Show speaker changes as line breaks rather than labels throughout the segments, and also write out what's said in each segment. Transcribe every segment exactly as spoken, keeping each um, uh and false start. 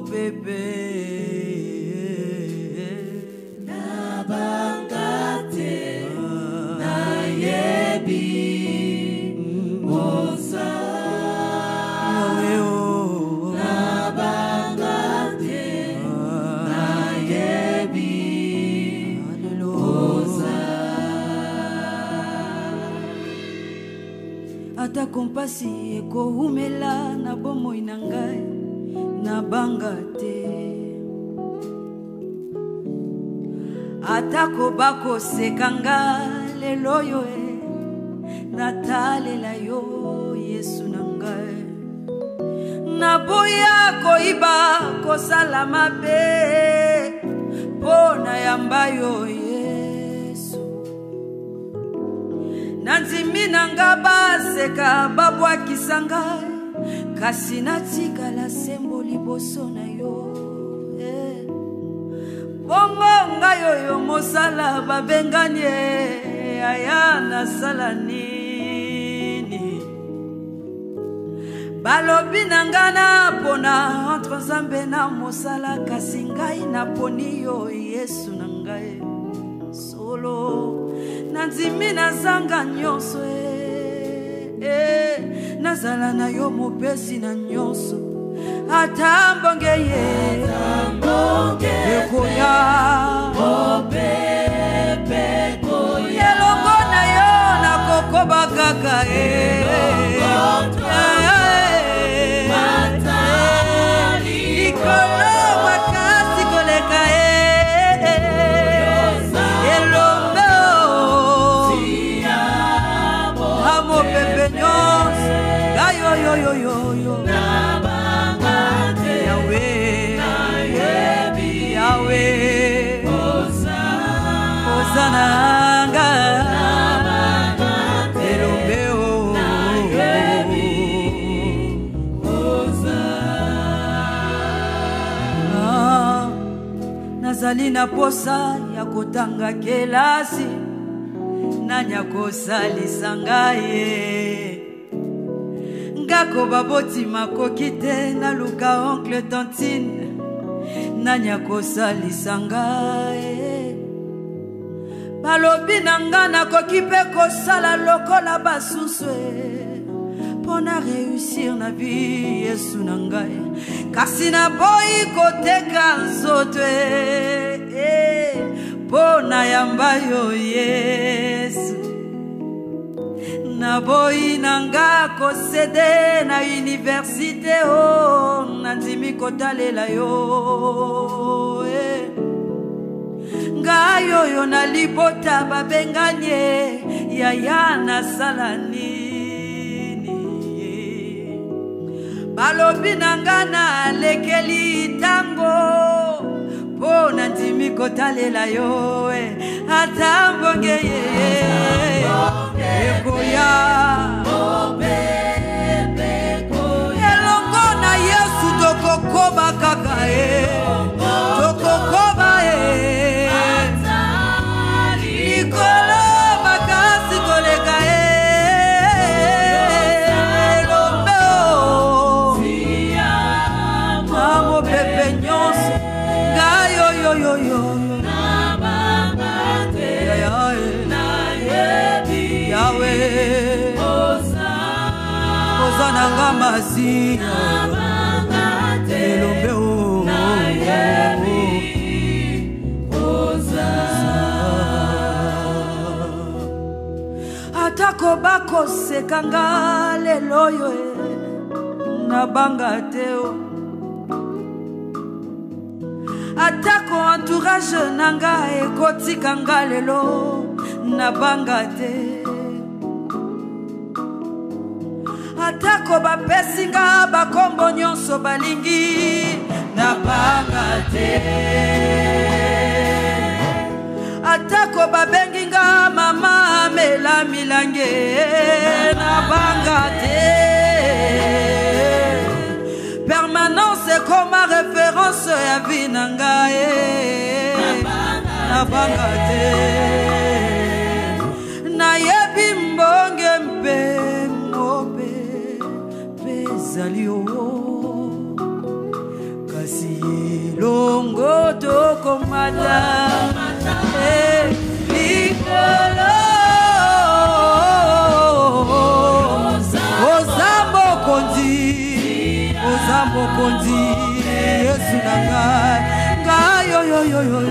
bébé
Nabangate Nayebi Osa Nabangate Nayebi Osa
Ata kompasi eko umela na bomoi na ngai na banga te Atako bako sekanga lelo yo e natalela yo Yesu na ngai na boya koiba kosala mabe pona yamba yo Yesu Nanzimi nanga baseka babwa kisanga kasi natika la sembo liboso na yo eh. Bongo ngayo yo mosala babenganye aya nasala nini balobi nanga na pona entre Nzambe na mosala kasi ngai naponi yo Yesu na ngai solo Nanzimi nazanga nyonso eh, nazala na yo mopesi na nyonso atambonge ye ekoya
Opepe koya
elongo na yo nakokoba kaka likolo makasi koleka Yo yo yo yo
Nabangate
Yahweh
Nayebi
Yahweh
Osa
Hosanna
Nabangate
Elombeo
Nayebi Osa
ah, Nazali na posa ya kotanga kelasi Nanya kosalisa ngai Ngako baboti makokite na luka oncle tantine Nanya kosalisa ngai Balobi nanga na kokipe kosala lokola basuswe Pona réussir na vie Yesu na ngai Kasi na boyi koteka nzotwe Pona yamba yo Yesu Na boyi nanga kosede na université oh Nandimi kotalela yo eh. Ngayo yo na libota babenganye Yaya na sala nini Balobi nanga na lekeli tango Po nandimi kotalela yo eh. Atambonge ye Ekoya
Opepe koya
elongo na Yesu tokokoba kaka e tokokoba e likolo makasi koleka e elombe o amo pepe nyonso ngayo yo yo yo
Nabangate Nayebi
Yahweh Hosanna ngamasi
Nabangate
elombe o
Nayebi Osa
Atako bako sekanga lelo yo e nabanga te o Atako entourage nanga ekotika nga lelo nabanga te Atako bapesinga bakombo nyonso balingi nabanga te Atako babenginga mama mela milange nabanga te Permanence comme référence ya vie nanga e nabanga te Nayebi mbonge mpe mope pezali o kasi mata eh, likolo oza mokonzi oza mokonzi Yesu na ngai ngai yo yo yo yo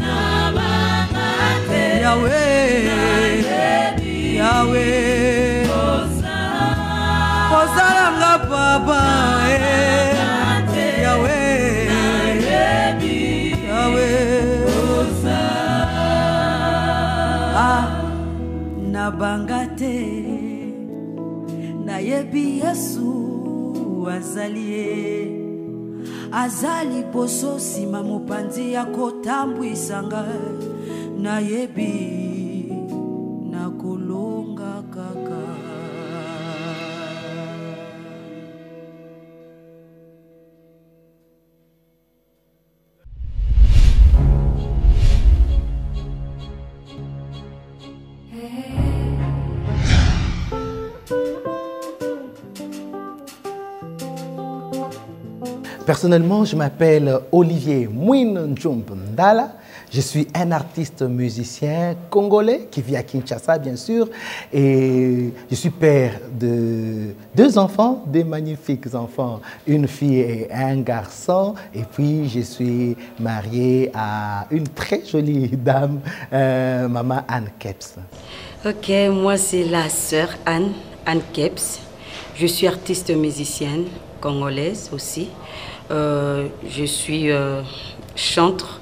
Yahweh Yahweh Ozalanga papa eh Yahweh Yahweh Ah nabangate nayebi Yesu azali azali poso sima mopanzi ya kotambwisa ngai nayebi nakolonga kaka.
Personnellement, je m'appelle Olivier Mouine Ndjombe-Ndala. Je suis un artiste musicien congolais qui vit à Kinshasa, bien sûr. Et je suis père de deux enfants, des magnifiques enfants, une fille et un garçon. Et puis, je suis marié à une très jolie dame, euh, maman Anne Keps.
Ok, moi c'est la sœur Anne, Anne Keps. Je suis artiste musicienne congolaise aussi. Euh, je suis euh, chantre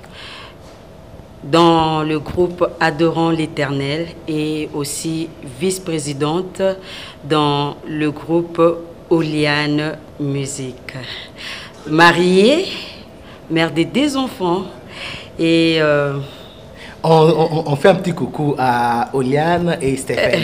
dans le groupe Adorant l'Éternel et aussi vice-présidente dans le groupe Oliane Musique. Mariée, mère de deux enfants et... Euh,
on, on, on fait un petit coucou à Oliane et Stéphane.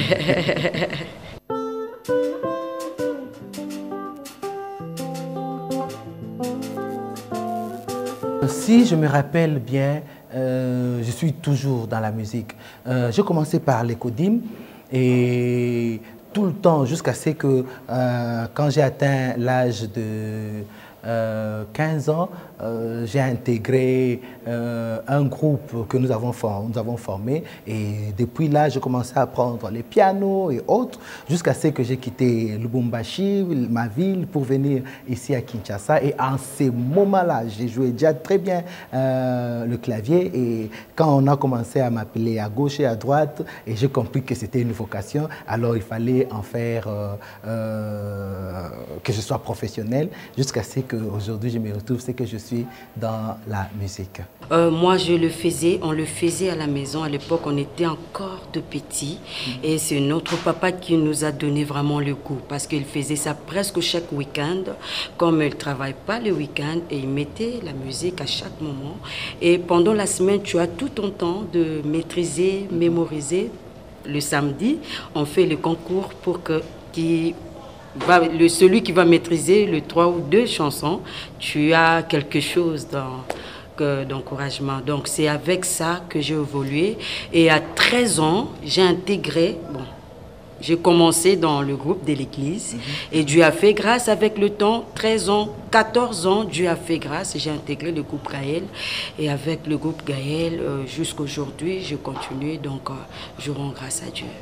Si je me rappelle bien, euh, je suis toujours dans la musique. Euh, j'ai commencé par l'écodim et tout le temps jusqu'à ce que euh, quand j'ai atteint l'âge de euh, quinze ans, euh, j'ai intégré euh, un groupe que nous avons, for nous avons formé et depuis là, j'ai commencé à apprendre les pianos et autres jusqu'à ce que j'ai quitté Lubumbashi, ma ville, pour venir ici à Kinshasa. Et en ces moments-là, j'ai joué déjà très bien euh, le clavier et quand on a commencé à m'appeler à gauche et à droite et j'ai compris que c'était une vocation, alors il fallait en faire euh, euh, que je sois professionnel jusqu'à ce qu'aujourd'hui je me retrouve, c'est que je suis dans la musique.
Euh, moi, je le faisais, on le faisait à la maison. À l'époque, on était encore de petits. Mm-hmm. Et c'est notre papa qui nous a donné vraiment le goût parce qu'il faisait ça presque chaque week-end. Comme il ne travaille pas le week-end, et il mettait la musique à chaque moment. Et pendant la semaine, tu as tout ton temps de maîtriser, mémoriser. Le samedi, on fait le concours pour que qui Va, le, celui qui va maîtriser le trois ou deux chansons, tu as quelque chose d'encouragement. Donc c'est avec ça que j'ai évolué. Et à treize ans, j'ai intégré, bon, j'ai commencé dans le groupe de l'église. Mm-hmm. Et Dieu a fait grâce avec le temps, treize ans, quatorze ans, Dieu a fait grâce et j'ai intégré le groupe Gaël. Et avec le groupe Gaël, euh, jusqu'à aujourd'hui, je continue, donc euh, je rends grâce à Dieu.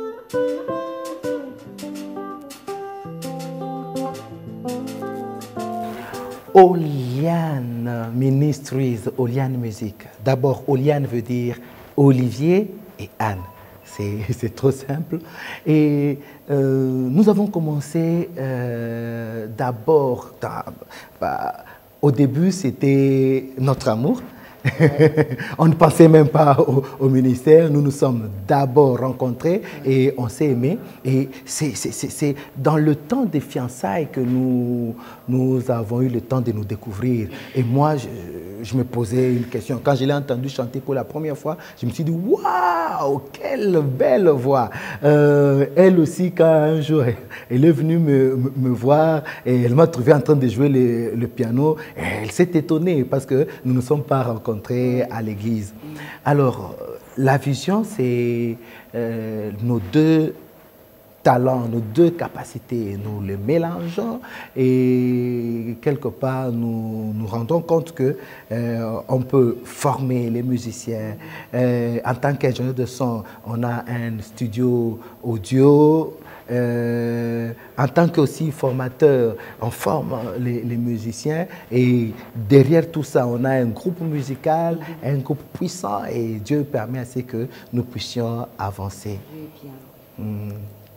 Oliane Ministries, Oliane Musique. D'abord, Oliane veut dire Olivier et Anne. C'est trop simple. Et euh, nous avons commencé euh, d'abord, bah, au début, c'était notre amour. On ne pensait même pas au, au ministère. Nous nous sommes d'abord rencontrés et on s'est aimés. Et c'est dans le temps des fiançailles que nous, nous avons eu le temps de nous découvrir. Et moi, je, je me posais une question. Quand je l'ai entendu chanter pour la première fois, je me suis dit, waouh, quelle belle voix. Euh, elle aussi, quand un jour, elle est venue me, me, me voir et elle m'a trouvé en train de jouer le, le piano. Et elle s'est étonnée parce que nous ne sommes pas rencontrés à l'église. Alors, la vision, c'est euh, nos deux talents, nos deux capacités, nous les mélangeons et quelque part nous nous rendons compte que euh, on peut former les musiciens. Euh, en tant qu'ingénieur de son, on a un studio audio. Euh, en tant qu'aussi formateur, on forme les, les musiciens et derrière tout ça, on a un groupe musical, mm-hmm. un groupe puissant et Dieu permet à ce que nous puissions avancer.
Oui, bien.
Mm.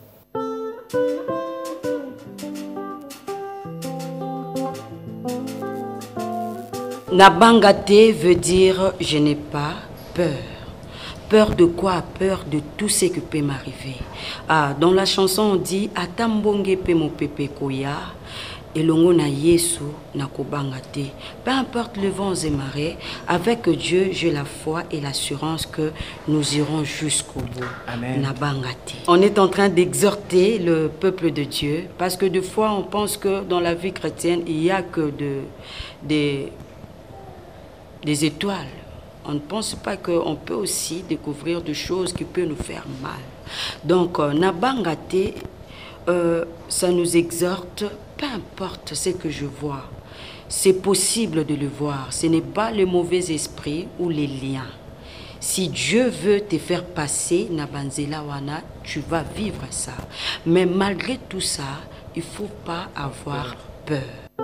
Nabangate veut dire je n'ai pas peur. Peur de quoi? Peur de tout ce qui peut m'arriver. Ah, dans la chanson on dit Atambonge pe mo pepe koya elongo na Yesu na kobangate. Peu importe le vent et marées, avec Dieu j'ai la foi et l'assurance que nous irons jusqu'au bout.
Amen.
Nabangate. On est en train d'exhorter le peuple de Dieu parce que des fois on pense que dans la vie chrétienne il n'y a que de, des, des étoiles. On ne pense pas qu'on peut aussi découvrir des choses qui peuvent nous faire mal. Donc, euh, Nabangate, euh, ça nous exhorte, peu importe ce que je vois, c'est possible de le voir. Ce n'est pas le mauvais esprit ou les liens. Si Dieu veut te faire passer, Nabanzela Wana, tu vas vivre ça. Mais malgré tout ça, il ne faut pas avoir peur.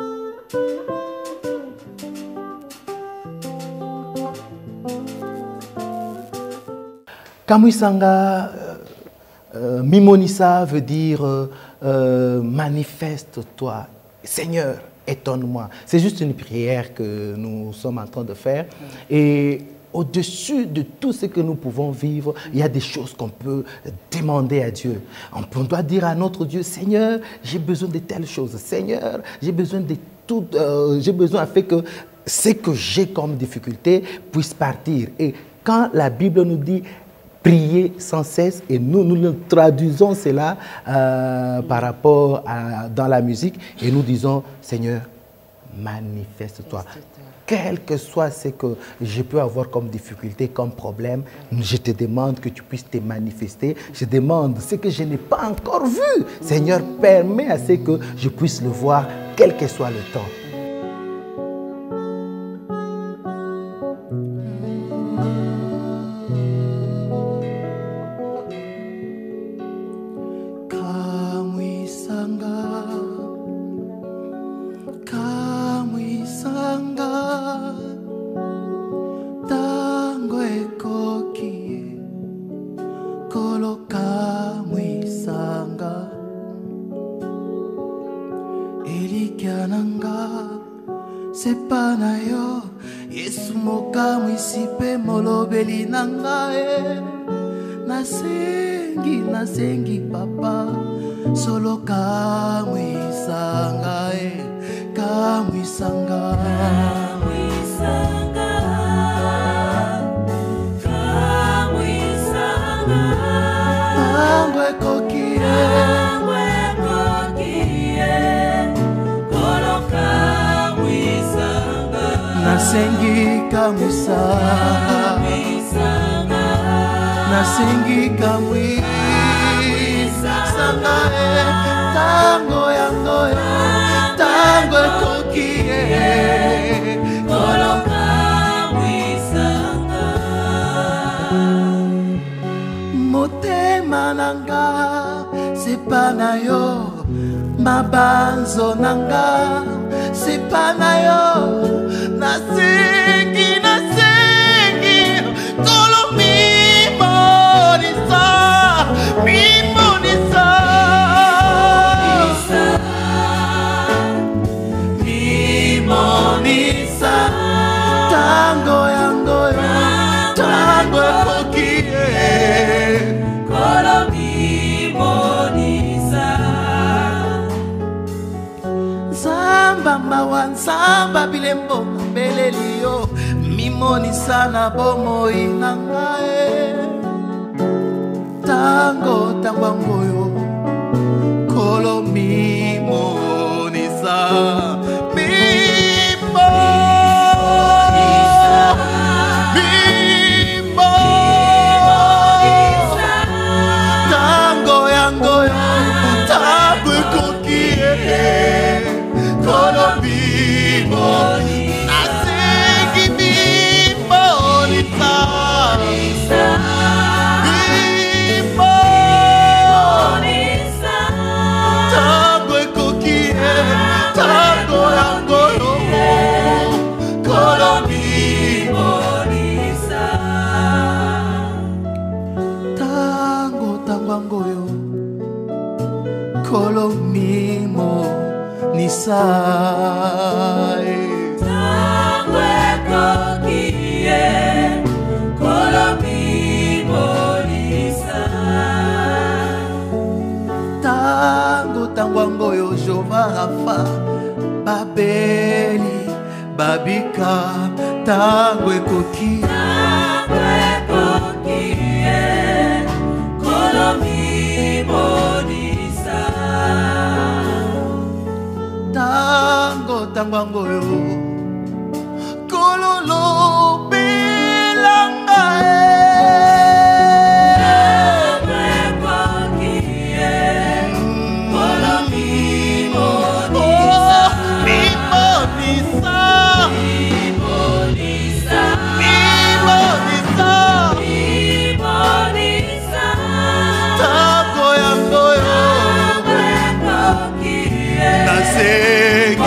Kamwisanga, euh, euh, Mimonissa veut dire euh, euh, manifeste-toi. Seigneur, étonne-moi. C'est juste une prière que nous sommes en train de faire. Et au-dessus de tout ce que nous pouvons vivre, il y a des choses qu'on peut demander à Dieu. On, peut, on doit dire à notre Dieu, Seigneur, j'ai besoin de telles choses. Seigneur, j'ai besoin de tout. Euh, j'ai besoin afin que ce que j'ai comme difficulté puisse partir. Et quand la Bible nous dit prier sans cesse, et nous, nous, nous traduisons cela euh, par rapport à, dans la musique, et nous disons, Seigneur, manifeste-toi. Quel que soit ce que je peux avoir comme difficulté, comme problème, je te demande que tu puisses te manifester. Je demande ce que je n'ai pas encore vu. Seigneur, permets à ce que je puisse le voir, quel que soit le temps.
Nasengi, nasengi papa, solo kamwisanga, kamwisanga, kamwisanga, kamwisanga, tangwe kokie, tangwe kokie, kolo kamwisanga, nasengi kamwisanga. Nasengi kamwi sanga e tango yango e tango kokie kolo kamwi sanga motema nanga sepa na yo mabanzo nanga sepa na yo nasengi nasengi kolo Mimonisa, Mimonisa, tango yango yo, tango kokie, kolo mimonisa. Samba mawan, samba bilembo, belelio, mimonisa na bomo inangae. Tango tango kolo mimonisa mimo mimo tango yango mimonisa
Tango ekokie kolo mimonisa
Tango tango angoyo Jova Rafa Babeli Babika Tango ekoki
Tango ekokie kolo mimonisa
Tango tango angoyo Kololo belanga
Tango ekokie kolo mimonisa
Mimonisa
Mimonisa
Mimonisa
Mimonisa
Tango yangoyo Nasengi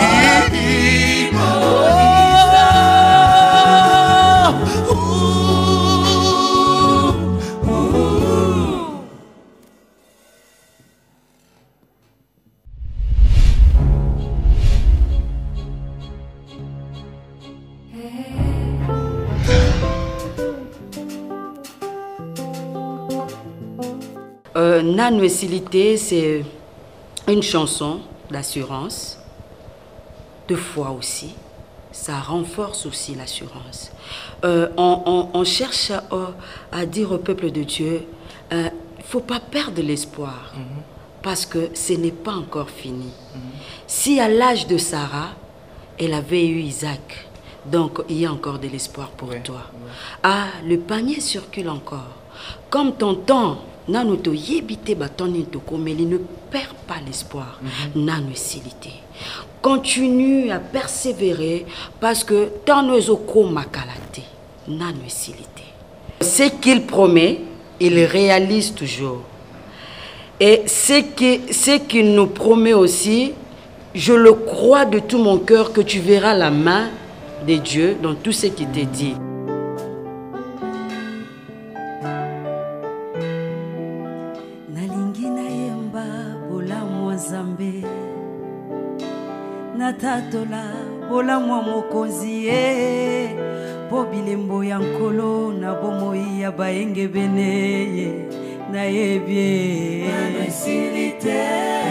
Euh, Nanuesilité, c'est une chanson d'assurance, de foi aussi. Ça renforce aussi l'assurance. Euh, on, on, on cherche à, à dire au peuple de Dieu, il euh, ne faut pas perdre l'espoir, mm-hmm. parce que ce n'est pas encore fini. Mm-hmm. Si à l'âge de Sarah, elle avait eu Isaac, donc il y a encore de l'espoir pour ouais, toi. Ouais. Ah, le panier circule encore. Comme ton temps, Nanoto yebite batoni toko, mais il ne perd pas l'espoir. Nanuesilité. Continue à persévérer parce que Tanoezoko makalate. Nanuesilité. Ce qu'il promet, il réalise toujours. Et ce qu'il ce qu'il nous promet aussi, je le crois de tout mon cœur que tu verras la main de Dieu dans tout ce qu'il te dit.
Natatola bola mwa mokonzi e po bilembo ya nkolo na bomoi ya baenge bene na yebie
Nanuesilité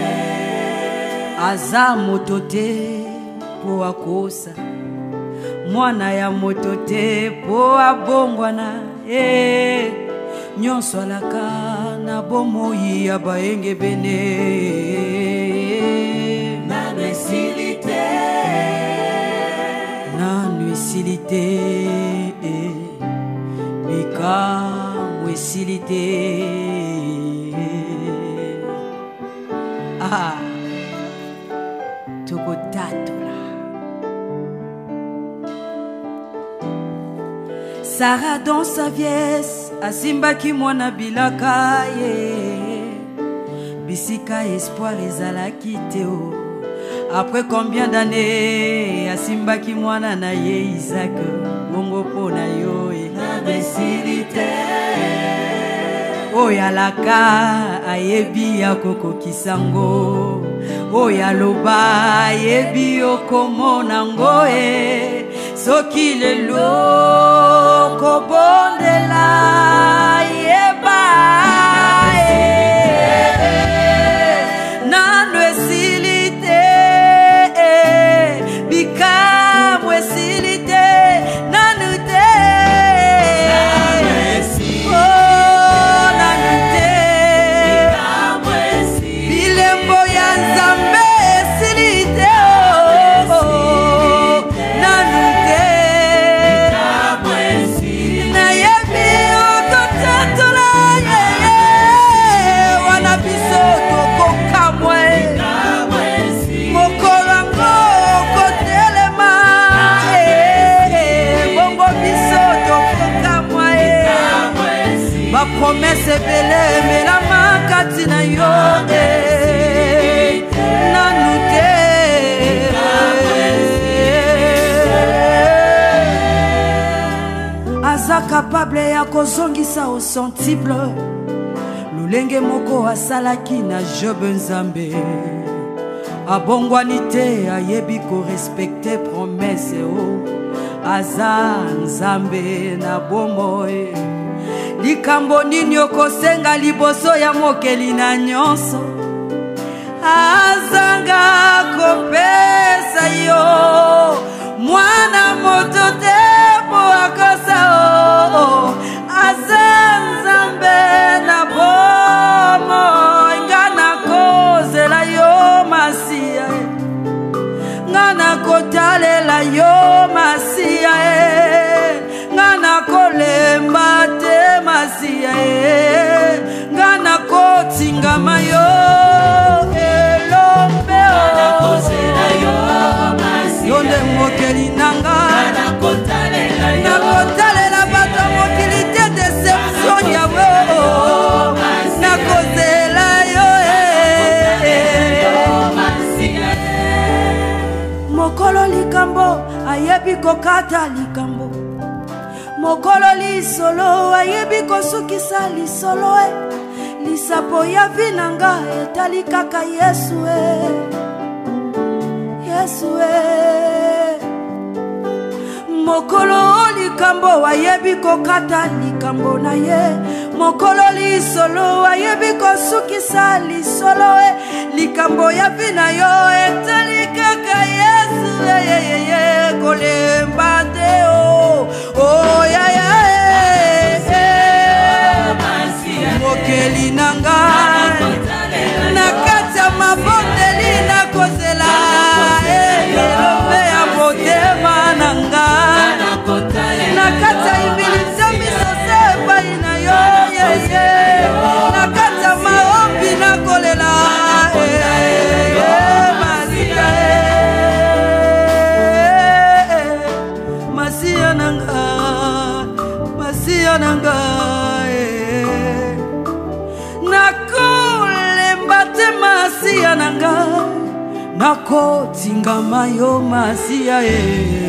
aza moto te po akosa mwana ya moto te po abongwana e nyonso alaka na bomoi ya baenge bene
Nanuesilité
Nanuesilité Bikamuesilité Ah Tokotatola Sarah dans sa vieillesse asimbaki mwana bilaka ye bisika espoir ezalaki te o. Après combien d'années asimbaki mwana na ye Isaac bongo pona yo
Nanuesilité
oyo alaka ayebi ya kokokisango oyo aloba ayebi okomona ngo e soki lelo kobondela yeba Nanuesilité Bikamuesilité Nanute Oh Nanute Bilembo ya Nzambe esilité Oh Nanute Nayebi okotatola wana biso tokokamwe mokolango kotelema bongo biso tokokamwa bapromese ebele emelama kati na yo nanu te aza capable ya kozongisa au centuple lolenge moko asalaki na Job Nzambe abongwani te ayebi korespecte promese o aza nzambe na bomoi likambo nini okosenga liboso ya mokeli na nyonso azanga kopesa yo mwana moto te po akosa o aza nzambe na bomoi ngana kozela yo masia ngana kotalela yo masia ngana kolemba te masia ngana kotingama yo elombe ngana kozela yo masia yo nde mokeli nanga ngana kotalela yo nakotalela bato mokili te deception ya wo nakozela yo mokolo likambo ayebi kokata likambo mokolo lisolo ayebi kosukisa lisolo e lisapo ya vinanga etali kaka Yesu e Yesu e mokolo likambo ayebi kokata likambo na ye mokolo lisolo ayebi kosukisa lisolo e likambo ya vina yo etali kaka Yesu e ye ye ye kolemba te o oh ya ya e mokeli nanga nakata mabondeli nakozela elombe ya motema nanga nakata ibilisa misose epai na yo yeye nakata maombi nakolela masia masia nanga masia nanga nakolemba te masia nanga nakotingama yo masia e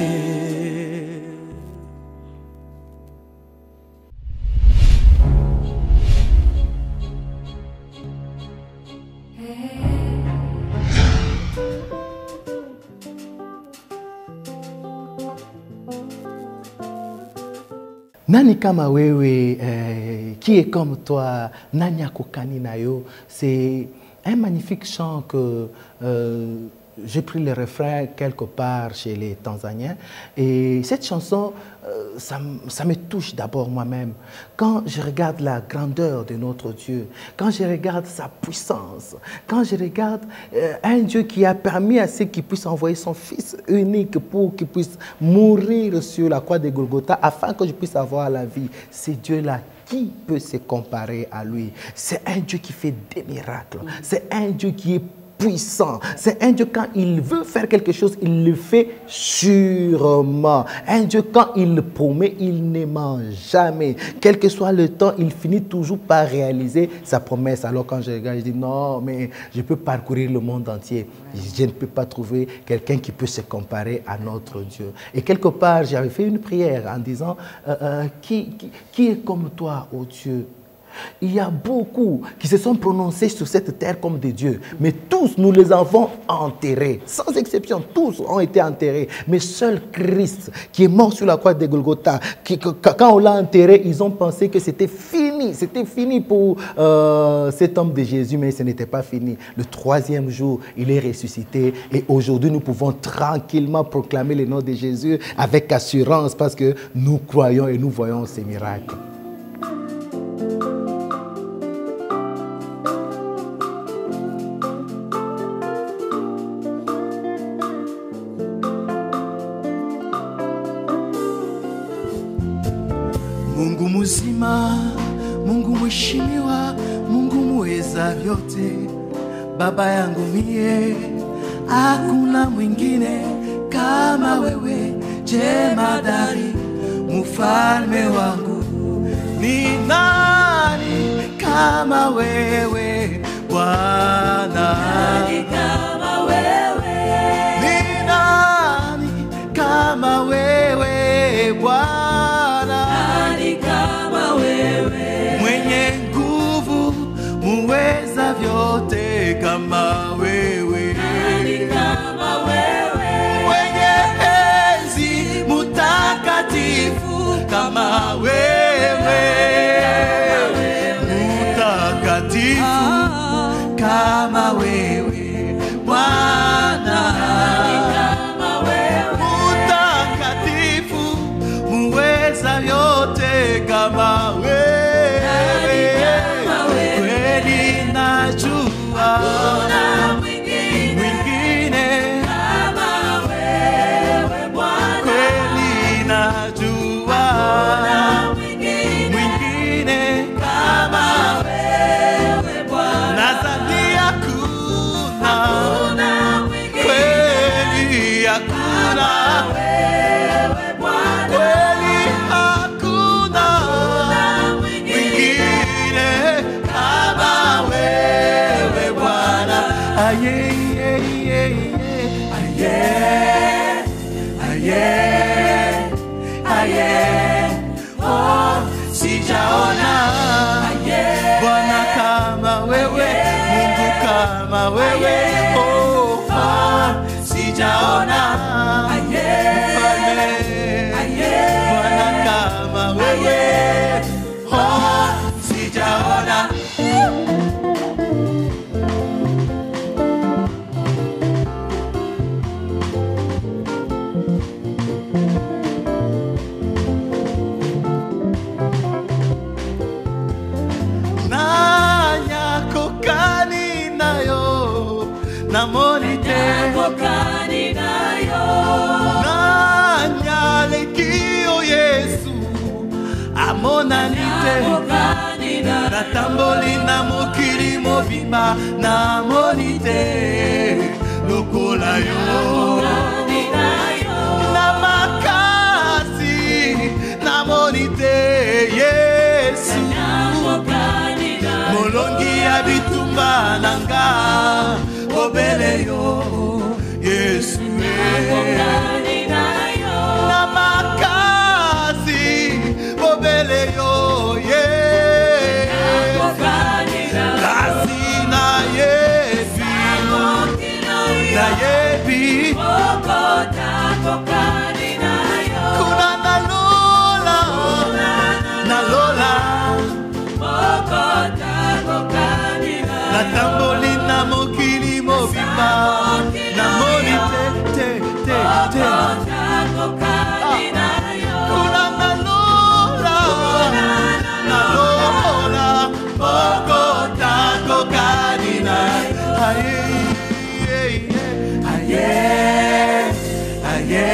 Nani kama wewe, euh, qui est comme toi, Nani akokani na yo, c'est un magnifique chant que euh, j'ai pris le refrain quelque part chez les Tanzaniens. Et cette chanson, euh, ça, ça me touche d'abord moi-même. Quand je regarde la grandeur de notre Dieu, quand je regarde sa puissance, quand je regarde euh, un Dieu qui a permis à ceux qui puissent envoyer son Fils unique pour qu'il puisse mourir sur la croix de Golgotha afin que je puisse avoir la vie. C'est Dieu-là. Qui peut se comparer à lui? C'est un Dieu qui fait des miracles. C'est un Dieu qui est puissant. C'est un Dieu, quand il veut faire quelque chose, il le fait sûrement. Un Dieu, quand il promet, il ne ment jamais. Quel que soit le temps, il finit toujours par réaliser sa promesse. Alors quand je regarde, je dis non, mais je peux parcourir le monde entier. Je ne peux pas trouver quelqu'un qui peut se comparer à notre Dieu. Et quelque part, j'avais fait une prière en disant, euh, euh, qui, qui, qui est comme toi, ô Dieu? Il y a beaucoup qui se sont prononcés sur cette terre comme des dieux. Mais tous, nous les avons enterrés. Sans exception, tous ont été enterrés. Mais seul Christ, qui est mort sur la croix de Golgotha, qui, quand on l'a enterré, ils ont pensé que c'était fini. C'était fini pour euh, cet homme de Jésus, mais ce n'était pas fini. Le troisième jour, il est ressuscité. Et aujourd'hui, nous pouvons tranquillement proclamer le nom de Jésus avec assurance parce que nous croyons et nous voyons ces miracles.
Mungu mzima, Mungu mheshimiwa, Mungu muweza vyote, Baba yangu mie, hakuna mwingine kama wewe, jemadari, mfalme wangu. Ni nani kama wewe, Bwana? Nani kama wewe? Ni nani kama wewe, Bwana? Mwenye nguvu, muweza vyote kama wewe. Nani hakuna
wewe Bwana,
kweli hakuna
mwingine
kama wewe Bwana. Aye, aye, aye, aye, aye, oh, sijaona Bwana kama wewe, Mungu kama wewe, oh, oh, sijaona mfalme Bwana kama wewe, oh, sijaona. Namonite
kokani nayo
nanyale kiyo Yesu amonanite
kokani nayo
natamboli na mokili mobimba namonite lokola yo
kokani nayo
na makasi namonite Yesu
kokani nayo
molongi ya bitumba nanga obele yo Yesu
kokani nayo
na makasi obele yo Yesu
kokani nayo
kasi na yebi na yebi
kokota kokani nayo
kuna na lola na lola
kokota kokani nayo
natamboli na mokili mobimba na moni te te te te
kokani nayo
kuna na lola na lola okota kokani na aye aye aye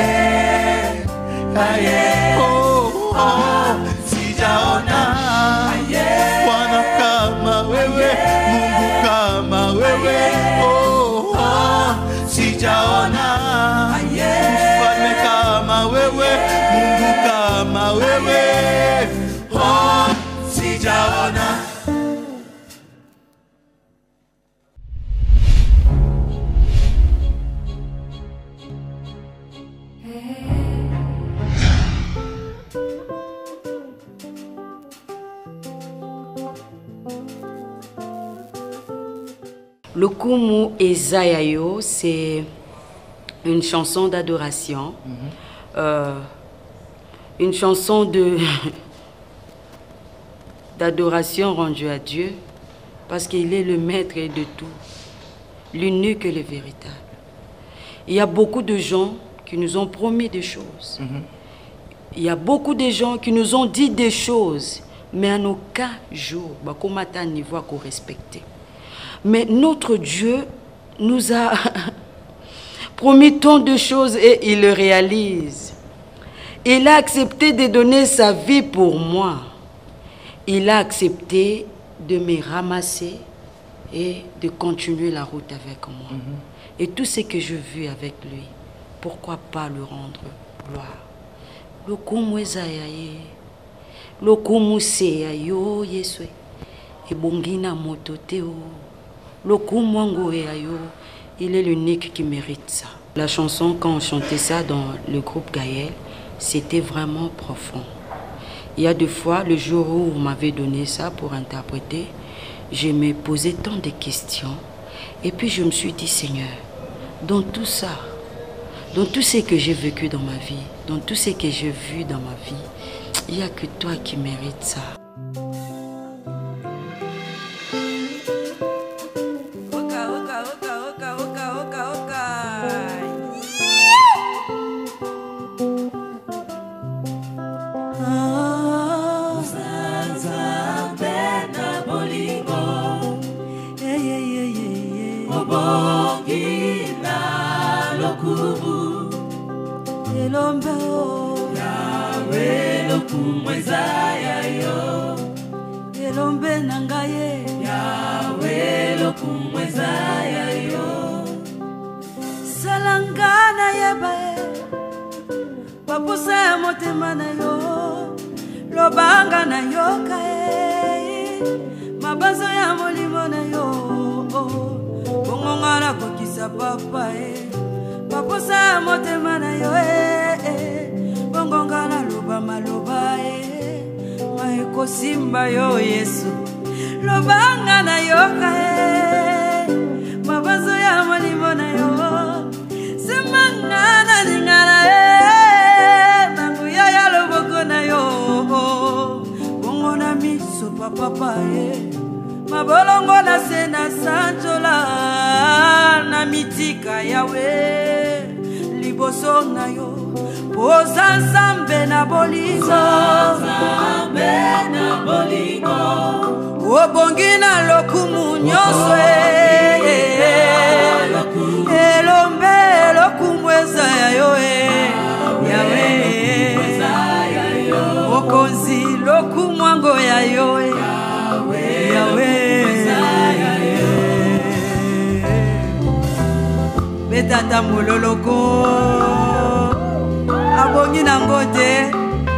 aye oh oh sijaona Bwana kama wewe, Mungu kama wewe, oh, oh, sijaona mfalme kama wewe, Mungu kama wewe, oh, sijaona.
Lokumu Ezayayo, c'est une chanson d'adoration, mm-hmm. euh, une chanson de d'adoration rendue à Dieu, parce qu'il est le maître de tout, l'unique et le véritable. Il y a beaucoup de gens qui nous ont promis des choses. Mm-hmm. Il y a beaucoup de gens qui nous ont dit des choses, mais en aucun jour, bah, comme à un niveau à respecter. Mais notre Dieu nous a promis tant de choses et il le réalise. Il a accepté de donner sa vie pour moi. Il a accepté de me ramasser et de continuer la route avec moi. Mm-hmm. Et tout ce que je vis avec lui, pourquoi pas lui rendre gloire? Lokumu ezayaye, lokumu seyayo yeswe, ebongina mototeo. Il est l'unique qui mérite ça. La chanson, quand on chantait ça dans le groupe Gaël, c'était vraiment profond. Il y a deux fois, le jour où vous m'avez donné ça pour interpréter, je me posais tant de questions. Et puis je me suis dit, Seigneur, dans tout ça, dans tout ce que j'ai vécu dans ma vie, dans tout ce que j'ai vu dans ma vie, il n'y a que toi qui mérites ça.
Salangana yeba bapusa ya motema na yo lobanga na yo kae mabazo ya molimo na yo bongonga na kokisa papa e bapusa ya motema na yo e bongonga na loba maloba e maeko simba yo Yesu lobanga na yo kae mabazo ya molimo na yo semanga lingala e nanguya ya loboko na yo bongo na miso papa e mabolongo na se na sanjola na mitika yawe liboso na yo poza nzambe na bolingo
nzambe na bolingo
obongi na lokumu nyonso elombe lokumu eza ya yo yawe mokonzi lokumu yango ya yo yawe betata mololoko abongi nango te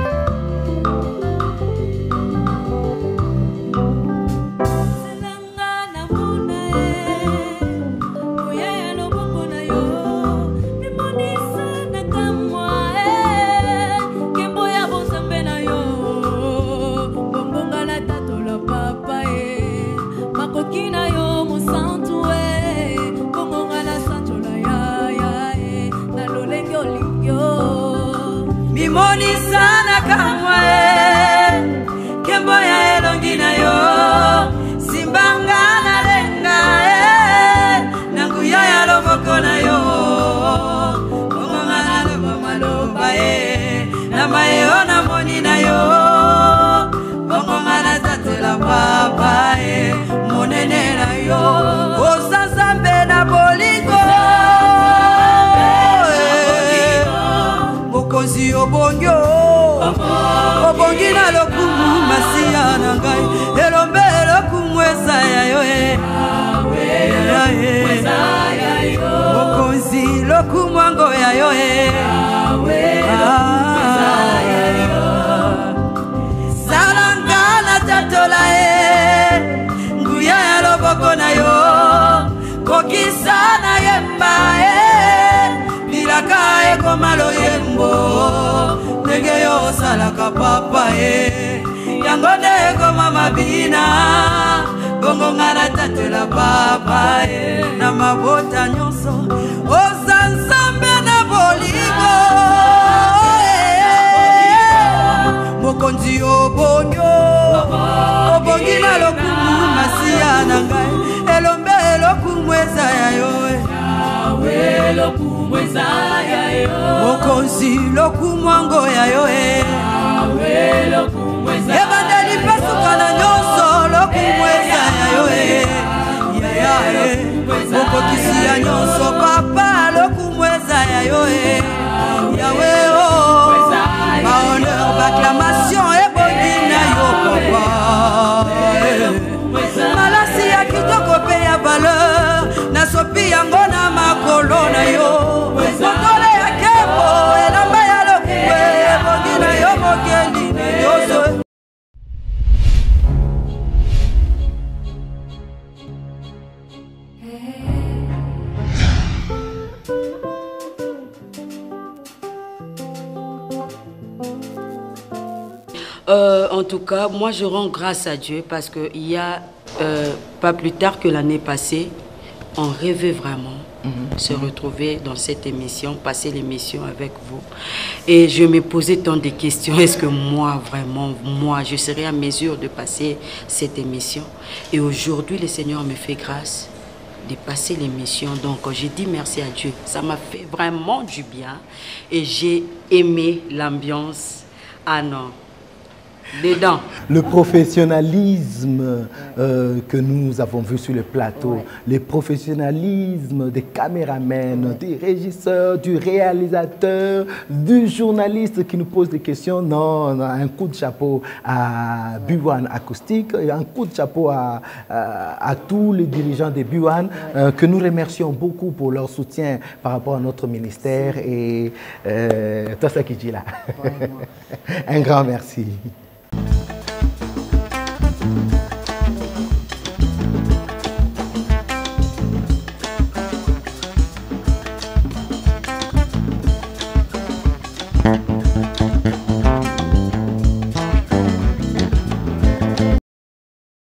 mimoni sana kamwa e kembo ya elongi na yo simbanga na lenga e nanguya ya loboko na yo bongonga na loba maloba e na mayo na moni na yo bongonga na tatela papa e monene na yo osanzambe na bolingo mokonzi obongyo obongi na lokumu masiya na ngai elombe lokumu eza ya yo mokonzi lokumu yango ya yo salanga na tatola e nguya ya loboko na yo kokisa na yemba e bilaka ekoma loyembo ndenge yo osalaka papa e yango nde ekoma mabina bongonga na tatela papa e na mabota nyonso oza nzambe na bolingo mokonzi obonyo obongi na lokumu masiya na ngai elombe lokumu eza ya yo mokonzi lokumu yango ya yo ebandeli pasuka na nyonso lokumu eza ya yo mokokisi ya nyonso papa lokumu eza ya yo yawe bahonneur baclamation ebongi na yo papa malasi ya kitoko mpe ya valeur nasopi yango na makolo na yo mokolo ya kembo elamba ya lokumu ebongi na yo mokeli na nyonso.
Euh, en tout cas, moi je rends grâce à Dieu parce qu'il y a euh, pas plus tard que l'année passée, on rêvait vraiment mm-hmm. se retrouver dans cette émission, passer l'émission avec vous. Et je me posais tant de questions. Est-ce que moi, vraiment, moi, je serais à mesure de passer cette émission? Et aujourd'hui, le Seigneur me fait grâce de passer l'émission. Donc, j'ai dit merci à Dieu. Ça m'a fait vraiment du bien. Et j'ai aimé l'ambiance. Ah non. dedans.
Le professionnalisme euh, que nous avons vu sur le plateau,
Ouais.
le professionnalisme des caméramens,
Ouais.
des régisseurs, du réalisateur, du journaliste qui nous pose des questions. Non, non, un coup de chapeau à Buwan Acoustique et un coup de chapeau à, à, à tous les dirigeants de Buwan euh, que nous remercions beaucoup pour leur soutien par rapport à notre ministère. Et euh, toi, ça qui dit là. Un grand merci.
Thank you.